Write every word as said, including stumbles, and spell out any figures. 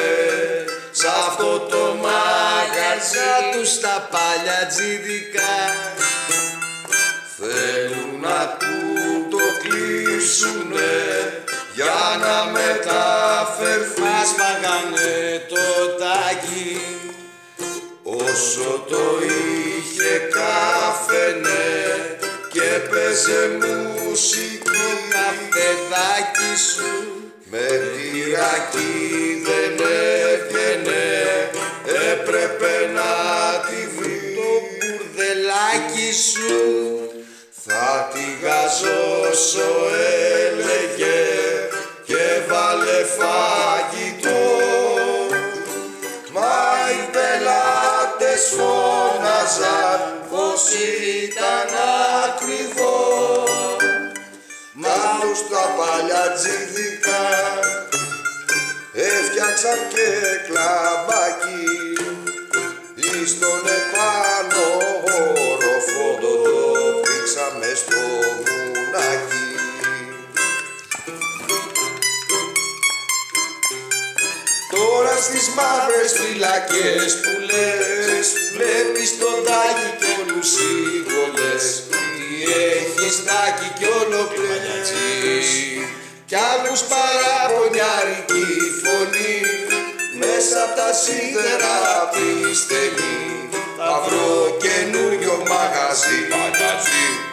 σ' αυτό το μαγαζί τους τα παλιατζίδικα. Θέλουν να του το κλείσουνε για να μεταφερθεί. Άσπαγανε το τάκι όσο το είχε κάφαινε και παίζε μουσική. Το καφεδάκι σου με τυράκι δεν έβγαινε, έπρεπε να τη βρει. Το μπουρδελάκι σου θα τη γαζώσω έλεγε και βάλε φαγητό. Μα οι πελάτες φώναζαν πως ήταν ακριβό. Μα τους τα παλιατζίδικα έφτιαξαν και κλαμπάκι εις τον επάνω όροφο το πήξαμε στο μουνάκι. Τώρα στις μαύρες φυλακές που λες βλέπεις τον Τάκη και όλους σύμβολες. Τι έχεις Τάκη κι όλο κλαις κι άκους παραπονιάρικη φωνή μέσα απ' τα σίδερα απ' τη στενή. Θα βρω καινούριο μαγαζί παλιατζί.